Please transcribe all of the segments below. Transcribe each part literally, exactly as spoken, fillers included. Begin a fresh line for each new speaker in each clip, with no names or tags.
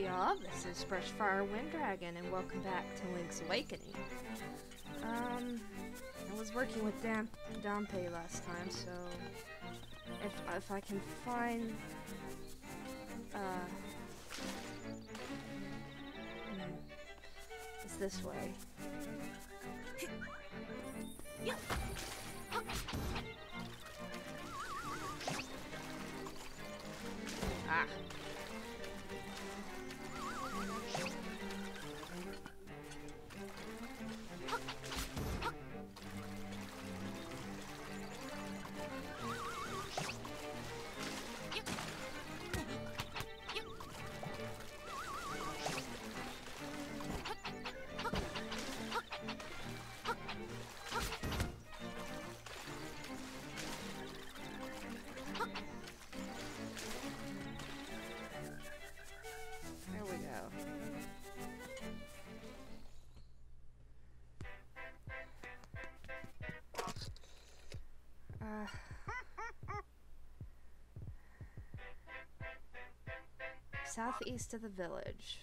y'all, this is Freshfire Wyndragon, and welcome back to Link's Awakening. Um, I was working with Dan Dampe last time, so if if I can find, uh, hmm, it's this way. Ah. There we go. Uh, southeast of the village.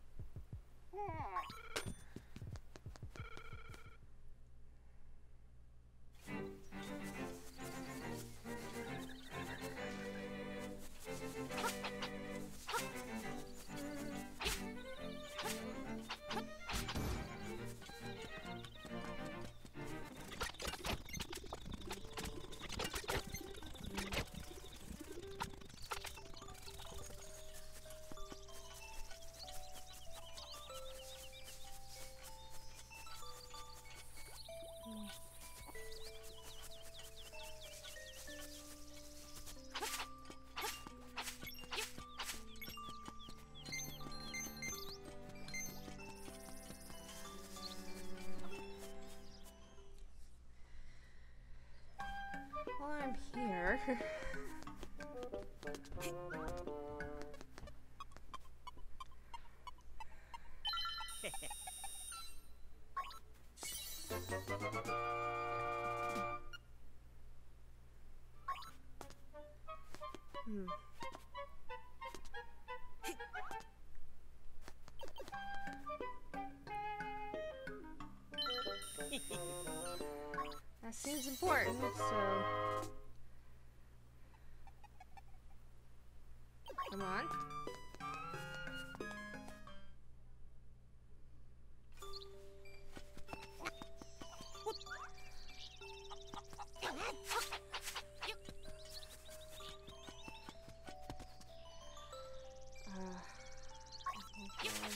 Well, I'm here. Hmm. That seems important, so... Come on. Uh, oh God.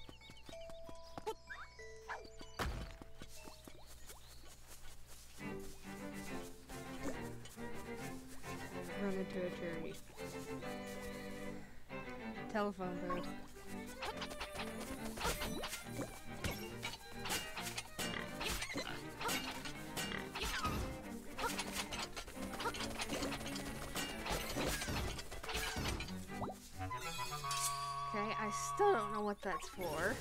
Run into a tree. Telephone booth. Okay, I still don't know what that's for.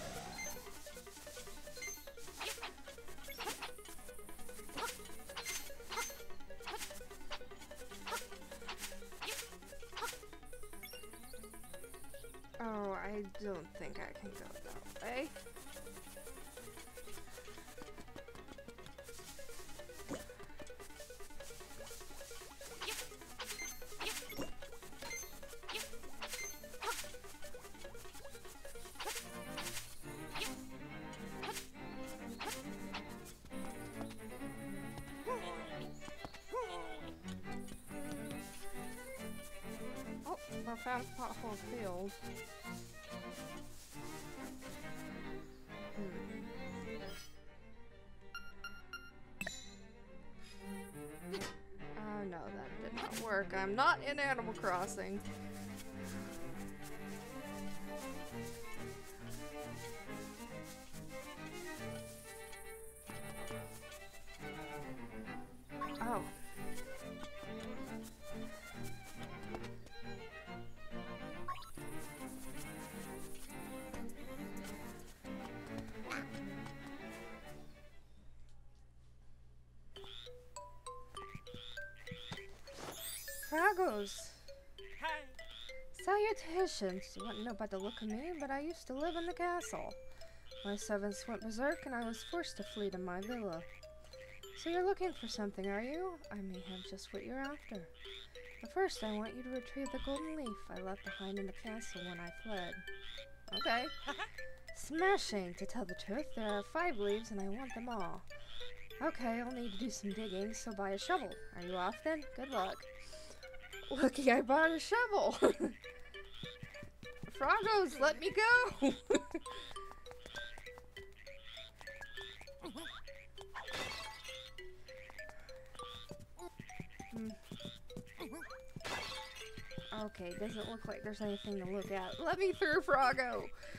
Oh, I don't think I can go that way. Oh, I found a pothole field. Oh no, that did not work. I'm not in Animal Crossing. Oh. Fragos. Salutations! You wouldn't know about the look of me, but I used to live in the castle. My servants went berserk and I was forced to flee to my villa. So you're looking for something, are you? I may have just what you're after. But first, I want you to retrieve the golden leaf I left behind in the castle when I fled. Okay. Smashing! To tell the truth, there are five leaves and I want them all. Okay, I'll need to do some digging, so buy a shovel. Are you off then? Good luck. Lucky I bought a shovel! Froggos, let me go! hmm. Okay, doesn't look like there's anything to look at. Let me through, Froggo!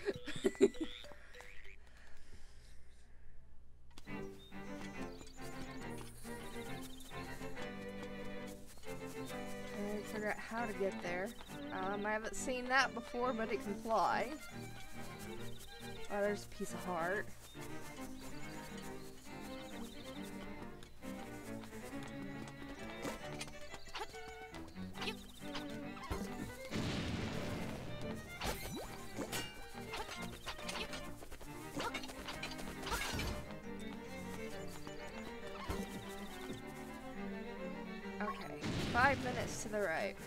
Figure out how to get there. Um, I haven't seen that before, but it can fly. Oh, there's a piece of heart. Okay, five minutes to the right.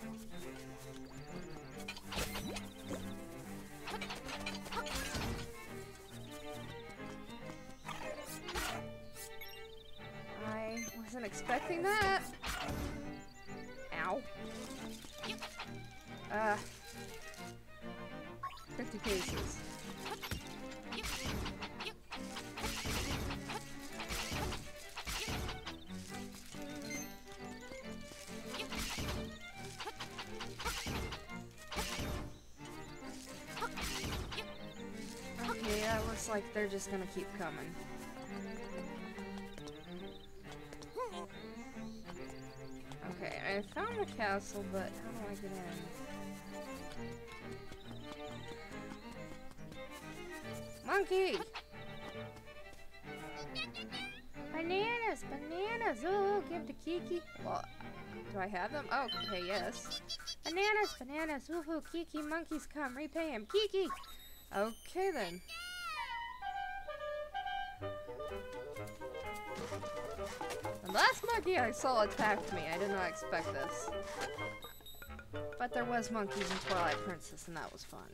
I wasn't expecting that. Ow. Uh, fifty paces. Okay, that looks like they're just gonna keep coming. Okay, I found the castle, but how do I get in? Monkey! Bananas! Bananas! Oh, give to Kiki. Well, do I have them? Oh, okay, yes. Bananas! Bananas! Woohoo! Kiki! Monkeys come! Repay him! Kiki! Okay, then. The last monkey I saw attacked me. I did not expect this. But there was monkeys in Twilight Princess, and that was fun.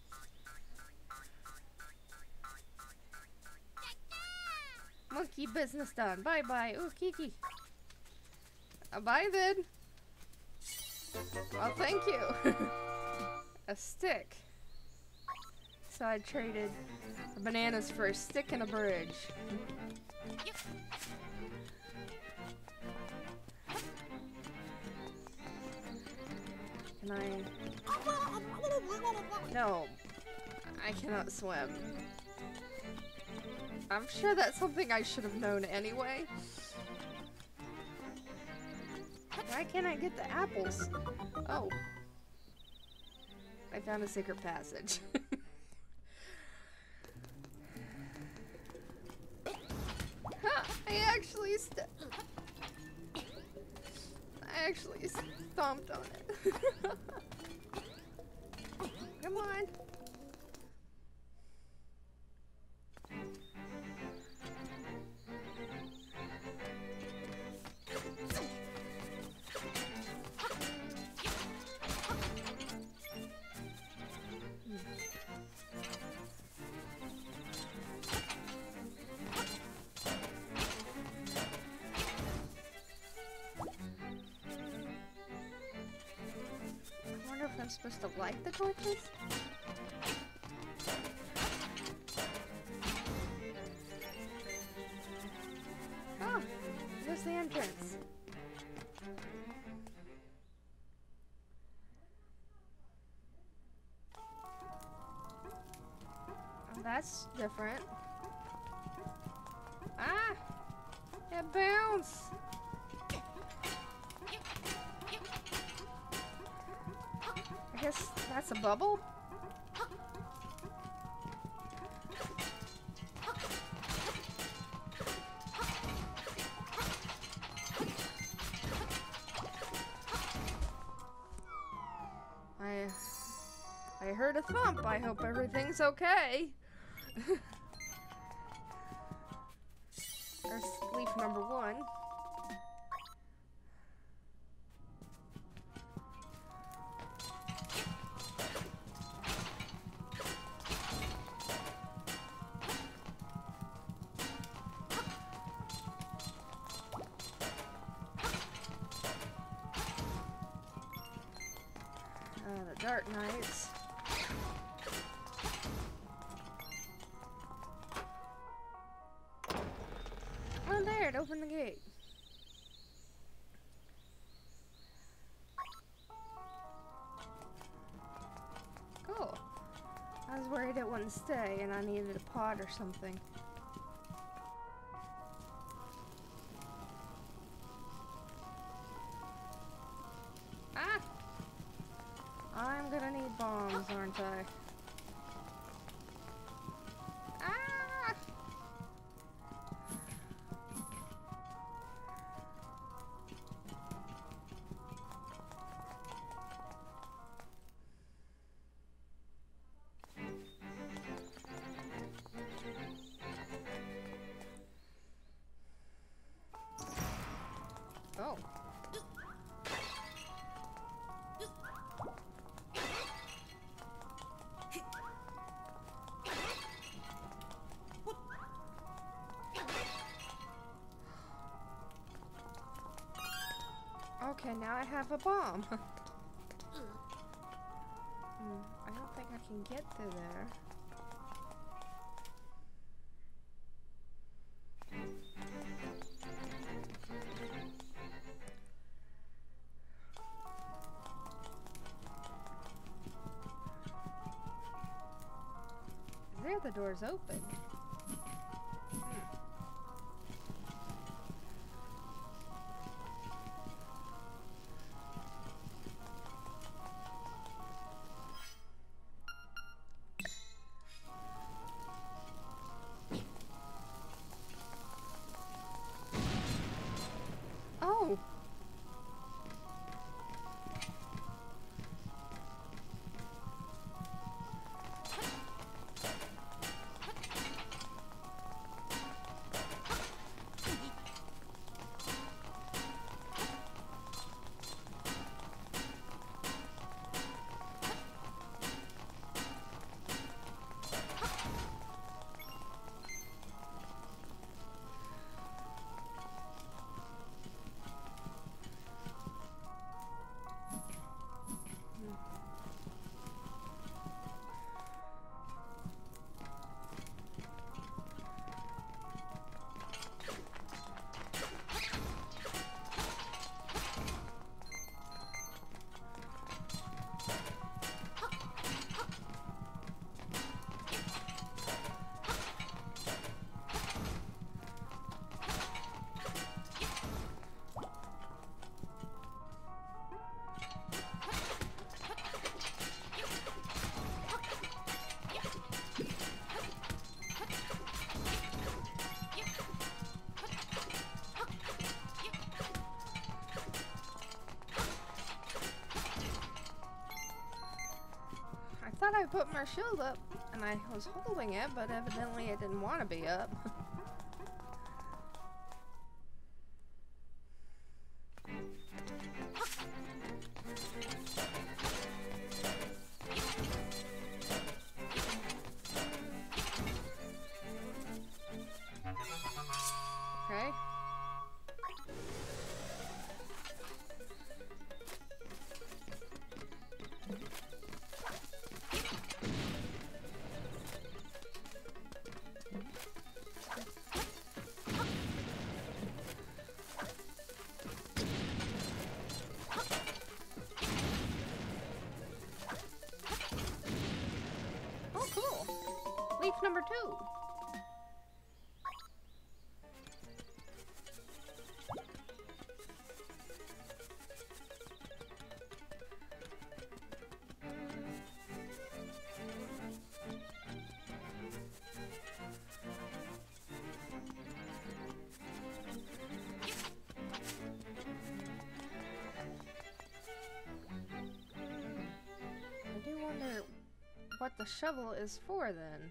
Monkey business done. Bye-bye. Ooh, Kiki. Uh, bye, then. Well, thank you. A stick. So I traded the bananas for a stick and a bridge. Can I... No. I cannot swim. I'm sure that's something I should have known anyway. Why can't I get the apples? Oh. I found a secret passage. I actually st- I actually stomped on it. Come on. I'm supposed to light the torches? Oh, there's the entrance. Oh, that's different. Ah! It bounced! I guess that's a bubble? I I heard a thump. I hope everything's okay. There's leaf number one. Uh, the Dark Knights. Oh, there, it opened the gate. Cool. I was worried it wouldn't stay and I needed a pot or something. Ah! I'm gonna need bombs, aren't I? Ah! Oh. Okay, now I have a bomb. hmm, I don't think I can get through there. There, the door's open. Oh! I thought I put my shield up, and I was holding it, but evidently it didn't want to be up. Okay. Oh, cool. Leaf number two. I do wonder what the shovel is for then.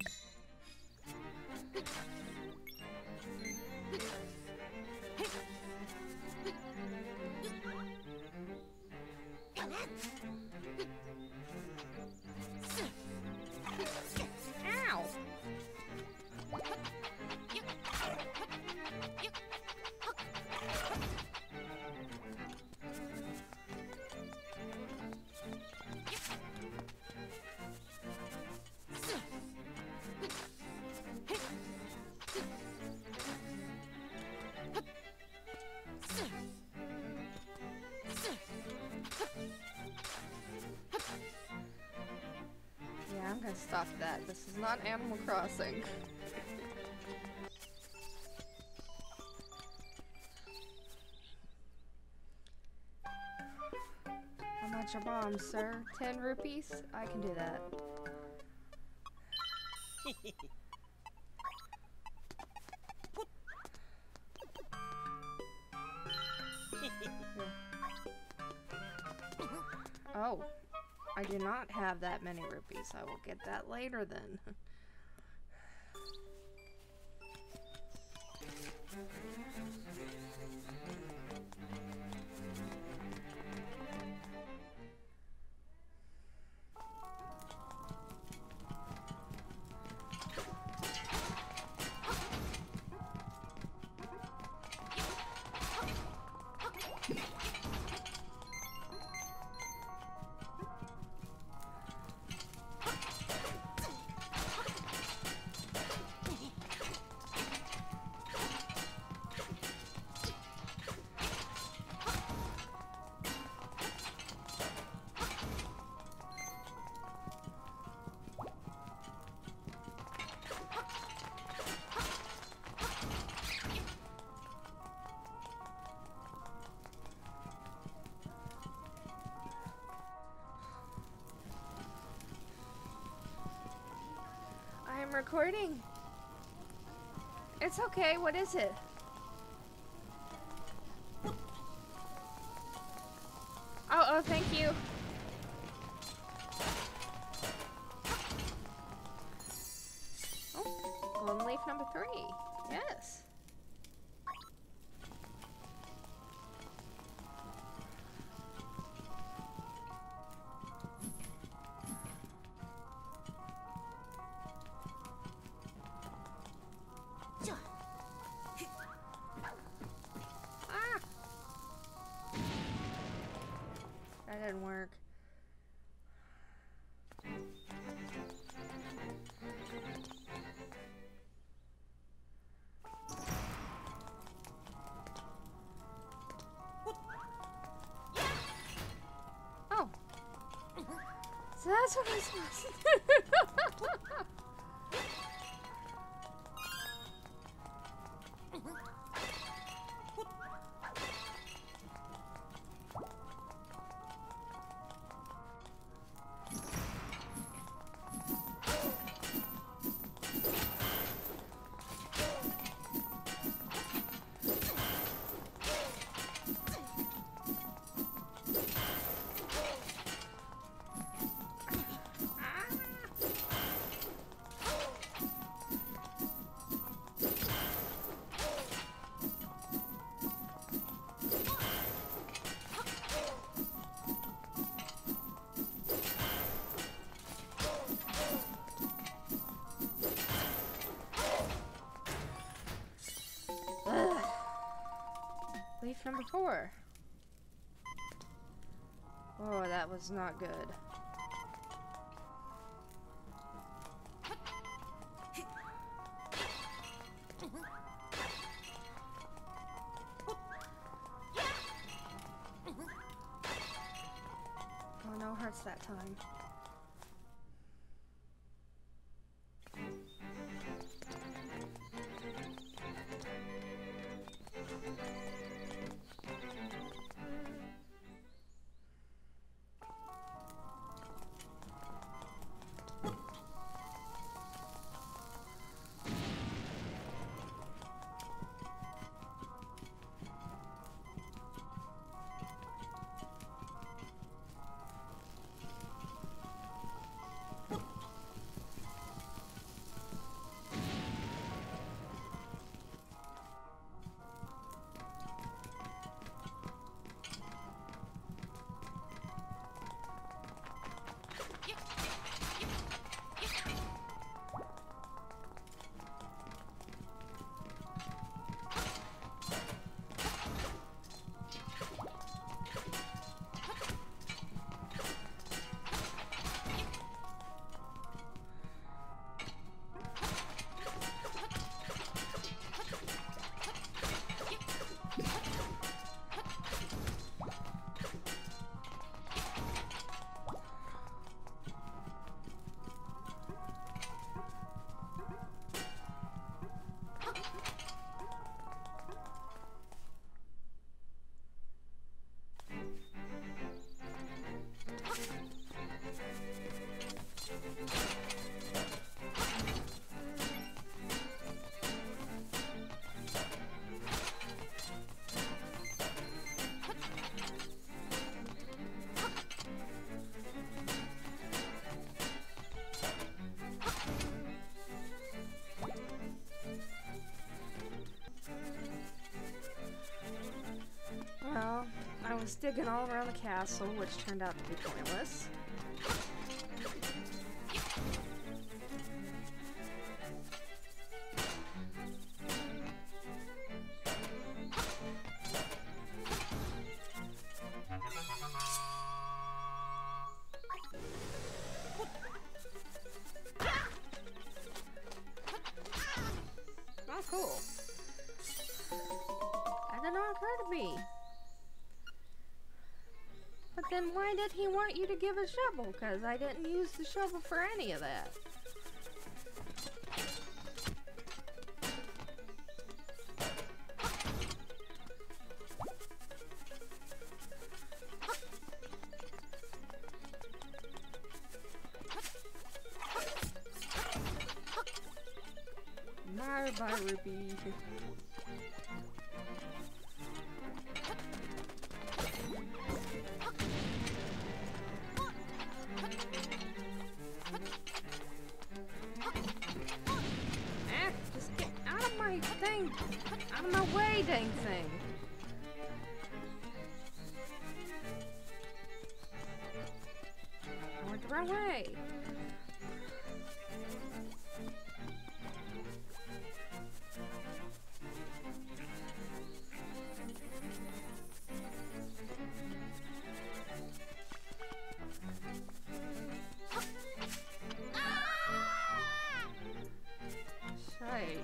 Ow! Yeah, I'm gonna stop that. This is not Animal Crossing. How much a bomb, sir? Ten rupees? I can do that. Oh, I do not have that many rupees. I will get that later then. I'm recording. It's okay, what is it? Oh, oh, thank you. Oh, golden leaf number three. Yes. That didn't work. Oh. So that's what I'm supposed to do. Leaf number four. Oh, that was not good. Oh, no hearts that time. was digging all around the castle, which turned out to be pointless. Oh, cool. That did not occur to me. But then why did he want you to give a shovel? Because I didn't use the shovel for any of that. My bye, Ruby. Out of my way, dang thing! I went the wrong way! Shite.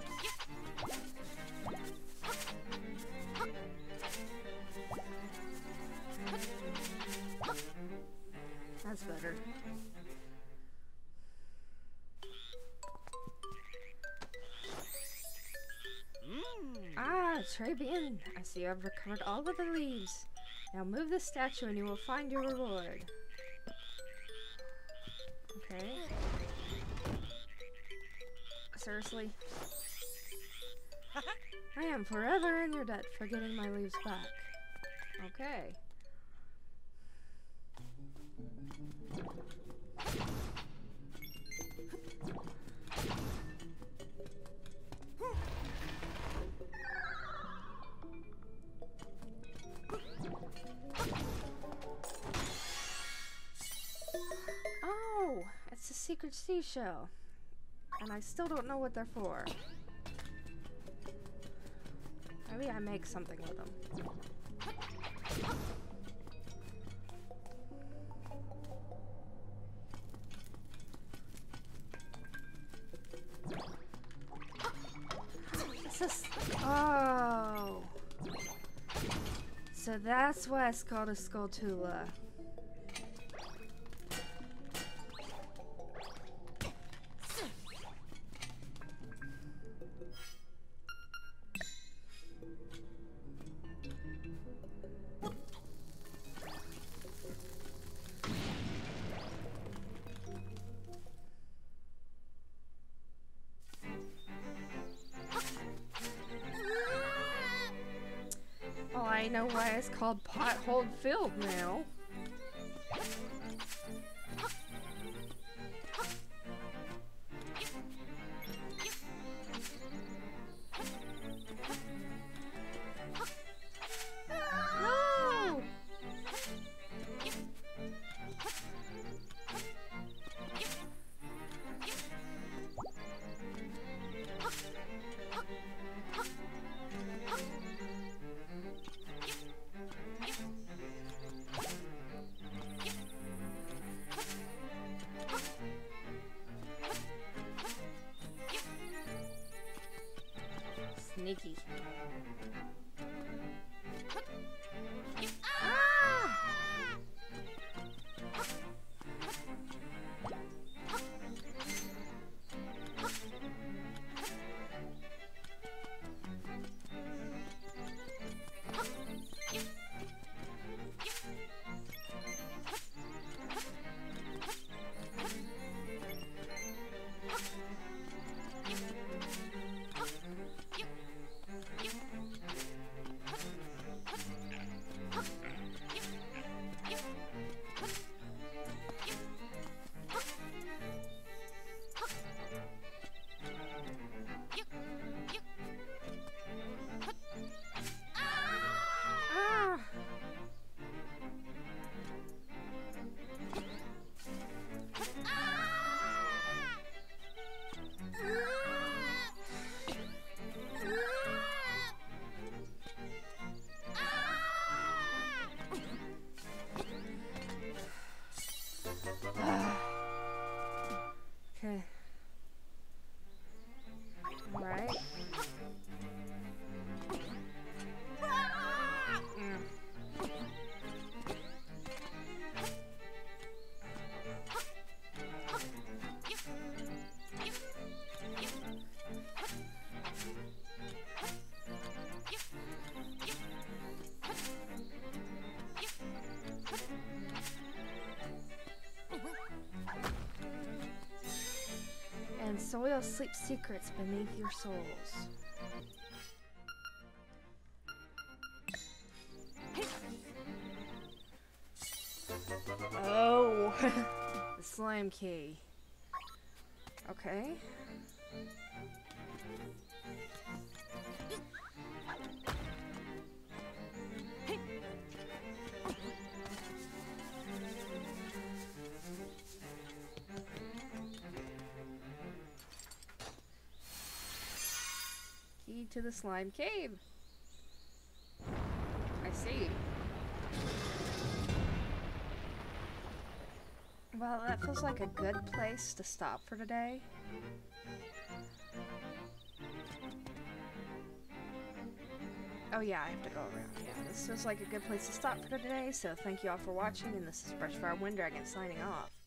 That's better. Mm. Ah, Trabian. I see you have recovered all of the leaves. Now move the statue and you will find your reward. Okay. Seriously? I am forever in your debt for getting my leaves back. Okay. Oh, it's a secret seashell. And I still don't know what they're for. Maybe I make something with them. It's just... Oh. So that's why it's called a Skulltula. I know why it's called Pothole Field now. No! soil sleep secrets beneath your souls. Oh, the slime key. Okay. Key to the slime cave. I see. Well, that feels like a good place to stop for today. Oh yeah, I have to go around. Yeah, this feels like a good place to stop for today, so thank you all for watching, and this is Brushfire Wyndragon signing off.